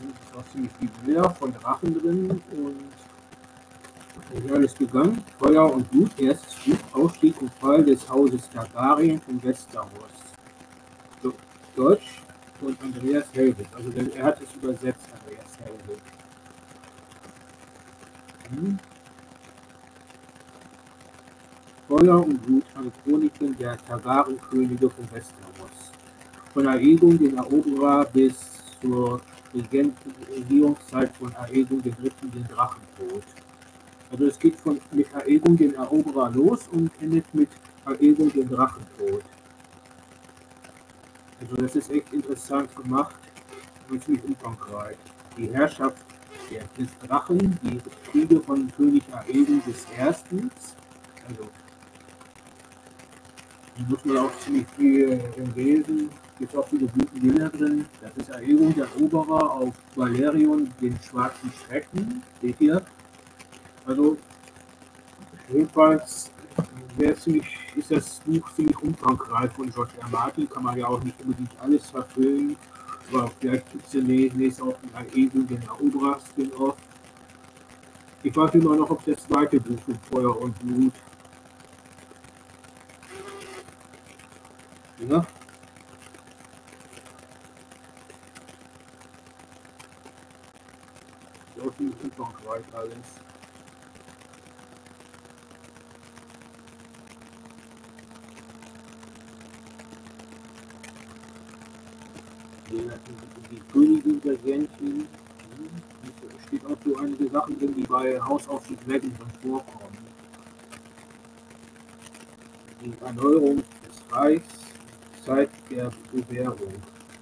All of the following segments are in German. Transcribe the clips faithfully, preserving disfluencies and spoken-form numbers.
ist auch ziemlich viel Bilder von Drachen drin und ist alles gegangen. Feuer und Blut, erstes Buch, Aufstieg und Fall des Hauses Targaryen von Westeros. So, Deutsch von Andreas Helbig. Also der, er hat es übersetzt, Andreas Helbig. Hm. Feuer und Blut, eine Chroniken der Targaryen-Könige von Westeros. Von Aegon den Eroberer bis zur Regierungszeit von Aegon den Dritten den Drachentod. Also es geht von mit Aegon den Eroberer los und endet mit Aegon den Drachentod. Also das ist echt interessant gemacht und ziemlich umfangreich. Die Herrschaft des Drachen, die Kriege von König Aegon des Erstens, also die muss man auch ziemlich viel lesen. Gibt auch viele gute Bilder drin. Das ist Aegon der Eroberer auf Valerion, den schwarzen Schrecken. Seht ihr? Also jedenfalls ziemlich, ist das Buch ziemlich umfangreich von George R. Martin. Kann man ja auch nicht unbedingt alles verfilmen. Aber vielleicht gibt es ja nächstes auch den Aegon den Eroberer Spin-off. Ich warte immer noch auf das zweite Buch von Feuer und Blut. Ja. So viel umfangreich alles. Die Königin der Gentchen. Es steht auch so einige Sachen drin, die bei House of the Dragon vorkommen. Die Erneuerung des Reichs, Zeit der Bewährung.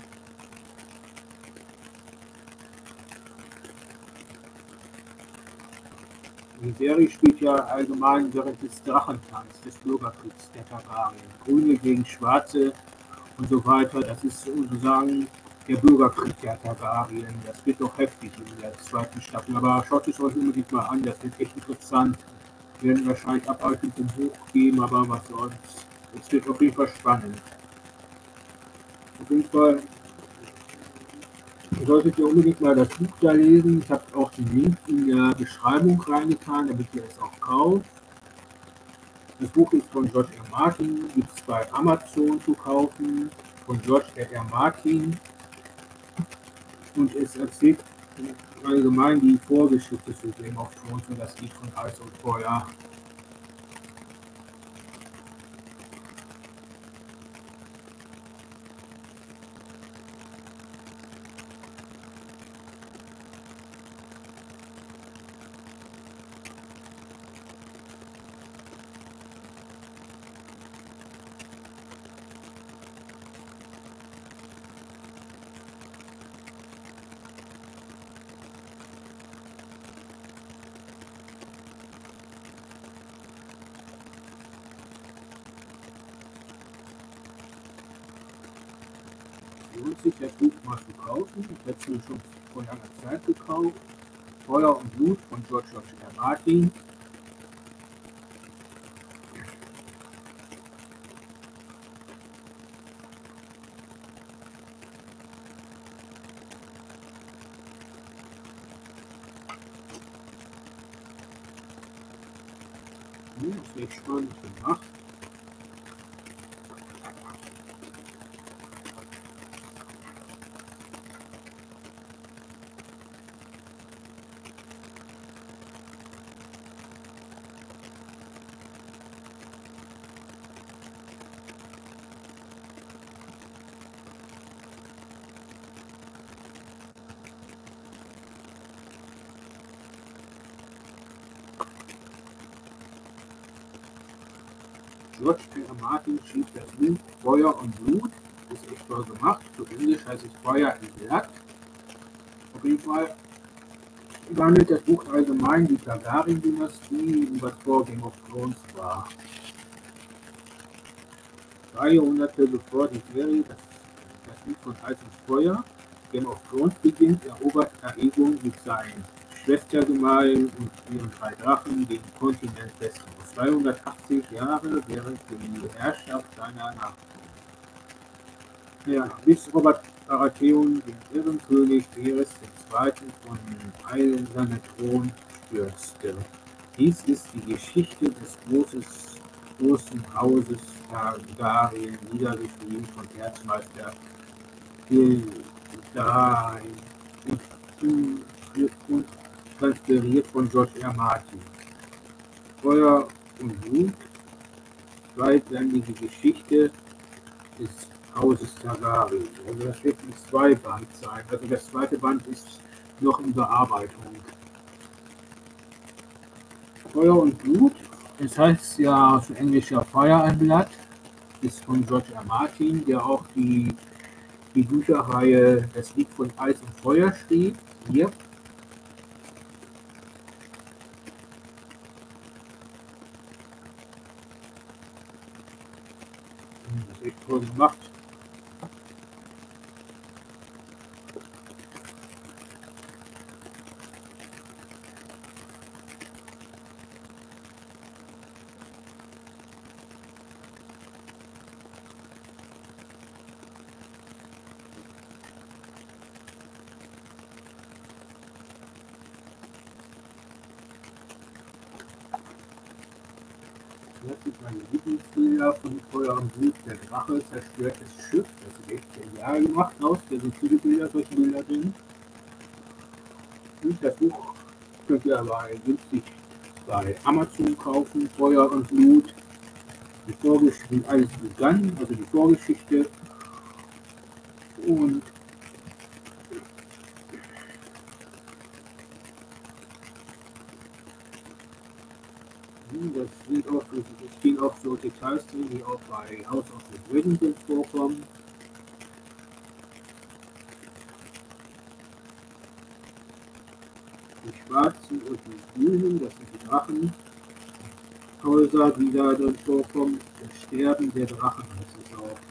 Die Serie spielt ja allgemein während des Drachentanz, des Bürgerkriegs der Targaryen. Grüne gegen Schwarze und so weiter. Das ist sozusagen der Bürgerkrieg der Targaryen. Das wird doch heftig in der zweiten Staffel. Aber schaut es euch unbedingt mal an, das wird echt interessant. Wir werden wahrscheinlich Abweichungen vom Buch geben, aber was soll's. Es wird auf jeden Fall spannend. Auf jeden Fall solltet ihr unbedingt mal das Buch da lesen. Ich habe auch den Link in der Beschreibung reingetan, damit ihr es auch kauft. Das Buch ist von George R. Martin, gibt es bei Amazon zu kaufen, von George R. Martin. Und es erzählt allgemein die Vorgeschichte zu Game of Thrones und das Lied von Eis und Feuer. Lohnt sich das Buch mal zu kaufen. Ich habe es mir schon vor langer Zeit gekauft. Feuer und Blut von George R. Martin. Das ist echt spannend gemacht. George R. Martin schrieb das Buch Feuer und Blut. Das ist echt toll gemacht. Zu Englisch heißt es Feuer and Blood. Auf jeden Fall behandelt das Buch allgemein die Targaryen-Dynastie und was vor Game of Thrones war. Drei Jahrhunderte bevor die Serie das, das Lied von Eis und Feuer Game of Thrones beginnt, erobert Aegon mit seinen Schwestergemahl und ihren drei Drachen den Kontinent Westeros. zweihundertachtzig Jahre während die Herrschaft seiner Nachfolger. Ja, bis Robert Baratheon den irren König Viserys der Zweite. von eisernen Thron stürzte. Dies ist die Geschichte des großes, großen Hauses Targaryen, niedergeschrieben von Erzmeister Gilderoy und, und transpiriert von George R. Martin. Feuer und Blut, zweibändige Geschichte des Hauses Targaryen. Also das wird ein Zweiband sein. Also das zweite Band ist noch in Bearbeitung. Feuer und Blut, es heißt ja auf Englisch ja Fire and Blood, ist von George R. Martin, der auch die, die Bücherreihe Das Lied von Eis und Feuer schrieb. Hier. Das ist echt toll gemacht. Das ist meine Lieblingsbilder von Feuer und Blut. Der Drache zerstört das Schiff. Das ist echt genial gemacht aus. Da sind viele Bilder, solche Bilder drin. Und das Buch könnt ihr aber günstig bei Amazon kaufen. Feuer und Blut. Die Vorgeschichte, wie alles begann, also die Vorgeschichte. Und das sind auch, es stehen auch so Details drin, die auch bei House of the Dragon vorkommen. Die schwarzen und die grünen, das sind die Drachenhäuser, die da drin vorkommen. Das Sterben der Drachen, das ist auch.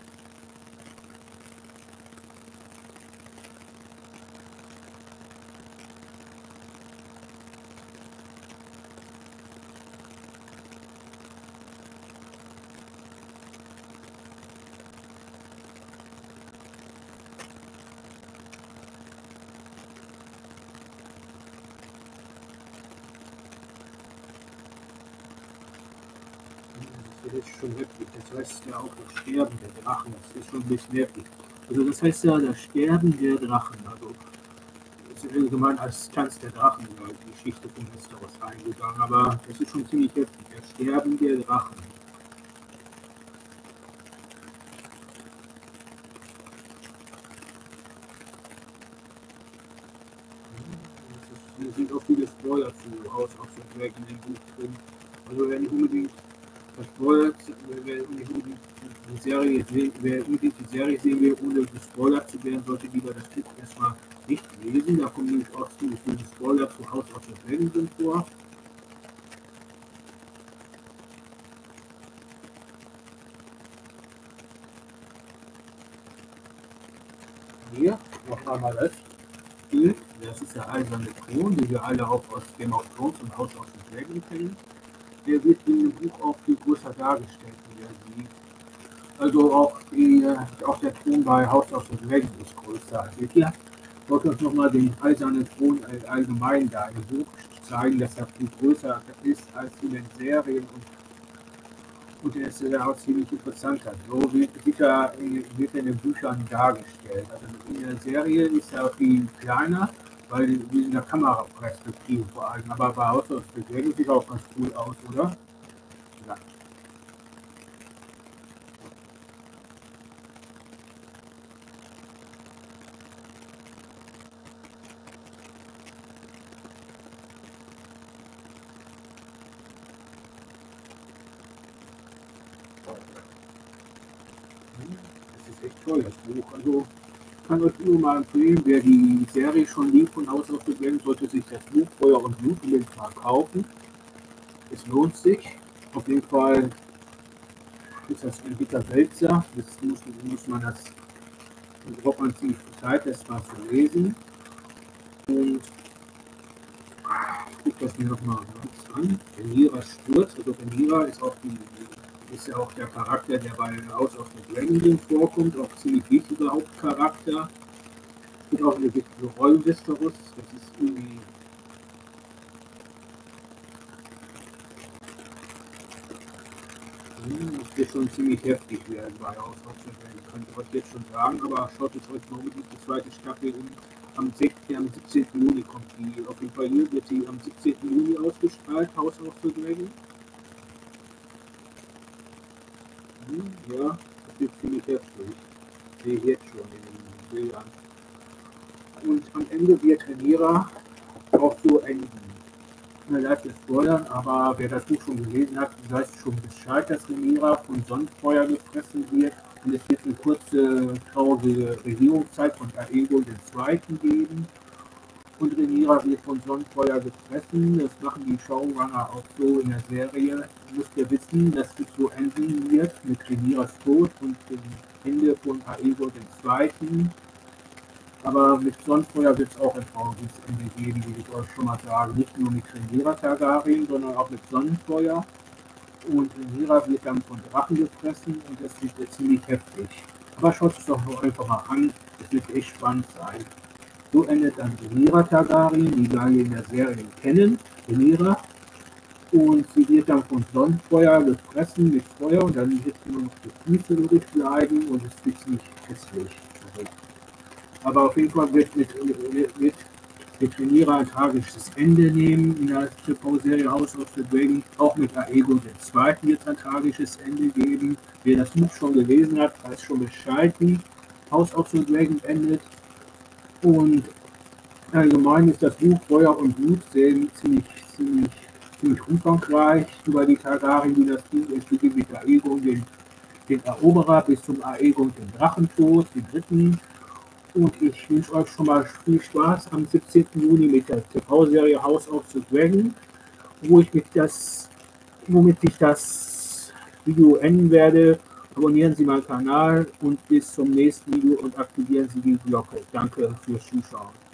Das ist schon heftig. Das heißt ja auch das Sterben der Drachen. Das ist schon ein bisschen heftig. Also das heißt ja das Sterben der Drachen. Also das ist allgemein als Tanz der Drachen in die Geschichte von Westeros eingegangen. Aber das ist schon ziemlich heftig. Das Sterben der Drachen. Hier sind auch viele Spoiler zu House of the Dragon in dem Buch drin. Also wenn ich unbedingt das Spoiler, wer unbedingt die Serie, wer unbedingt die Serie sehen will, ohne gespoilert zu werden, sollte lieber das Buch erstmal nicht lesen. Da kommen nämlich auch ziemlich viele Spoiler zu House of the Dragon drin vor. Hier noch einmal das Bild. Das ist der eiserne Thron, den wir alle auch aus Game of Thrones und House of the Dragon kennen. Der wird in dem Buch auch viel größer dargestellt, wie er sieht. Also auch, die, auch der Thron bei House of the Dragon ist größer. Also hier wollte uns nochmal den eisernen Thron allgemein da im Buch zeigen, dass er viel größer ist als in den Serien und, und er ist ja auch ziemlich interessanter. So wird, wird, er, wird er in den Büchern dargestellt. Also in der Serie ist er viel kleiner, weil wir in der Kameraperspektive vor allem. Aber bei House of the Dragon sieht auch ganz cool aus, oder? Ja. Das ist echt toll, das Buch. Also ich kann euch nur mal empfehlen, wer die Serie schon liebt von House of the Dragon, sollte sich das Buch Feuer und Blut unbedingt mal kaufen. Es lohnt sich. Auf jeden Fall ist das ein dicker Wälzer. Jetzt muss, muss man das, braucht man ziemlich viel Zeit, das mal zu lesen. Und ich gucke das mir nochmal ganz an. Rhaenyra stürzt, also Rhaenyra ist auch die, ist ja auch der Charakter, der bei House of the Dragon drin vorkommt, auch ziemlich wichtiger Hauptcharakter. Es gibt auch eine wichtige Rolle Westeros, das ist irgendwie hm, das wird schon ziemlich heftig werden bei House of the Dragon, kann ich euch jetzt schon sagen, aber schaut es euch mal unbedingt die zweite Staffel um. Am siebzehnten Juni kommt die, auf jeden Fall hier wird sie am siebzehnten Juni ausgestrahlt, House of the Dragon. Hm, ja, das wird ziemlich heftig. Sehe ich jetzt schon in den Bildern. Und am Ende wird Rhaenyra auch so enden. Mir leid für Spoilern, aber wer das Buch schon gelesen hat, weiß schon Bescheid, dass Rhaenyra von Sonnenfeuer gefressen wird. Und es wird eine kurze, traurige Regierungszeit von Aegon der Zweite geben. Und Rhaenyra wird von Sonnenfeuer gefressen. Das machen die Showrunner auch so in der Serie. Ihr müsst ja wissen, dass es so enden wird mit Rhaenyras Tod und dem Ende von Aegon der Zweite. Aber mit Sonnenfeuer wird es auch ein trauriges Ende geben, wie ich euch schon mal sage. Nicht nur mit Rhaenyra Targaryen, sondern auch mit Sonnenfeuer. Und Rhaenyra wird dann von Drachen gefressen und das wird jetzt ziemlich heftig. Aber schaut es doch einfach mal an, es wird echt spannend sein. So endet dann Rhaenyra Targaryen, die wir in der Serie kennen, Rhaenyra. Und sie wird dann von Sonnenfeuer gefressen mit Feuer und dann wird sie nur noch die Füße übrig bleiben und es wird ziemlich hässlich. Aber auf jeden Fall wird mit, mit, mit, mit Rhaenyra ein tragisches Ende nehmen in der T V-Serie House of the Dragon. Auch mit Aegon der Zweite wird es ein tragisches Ende geben. Wer das Buch schon gelesen hat, weiß schon Bescheid, wie House of the Dragon endet. Und allgemein ist das Buch Feuer und Blut sehr, ziemlich, ziemlich, ziemlich umfangreich über die Targaryen-Dynastie. Es beginnt mit Aegon, den, den Eroberer, bis zum Aegon, den Drachentod, den dritten. Und ich wünsche euch schon mal viel Spaß am siebzehnten Juni mit der T V-Serie House of the Dragon, wo ich mit das, womit ich das Video enden werde. Abonnieren Sie meinen Kanal und bis zum nächsten Video und aktivieren Sie die Glocke. Danke fürs Zuschauen.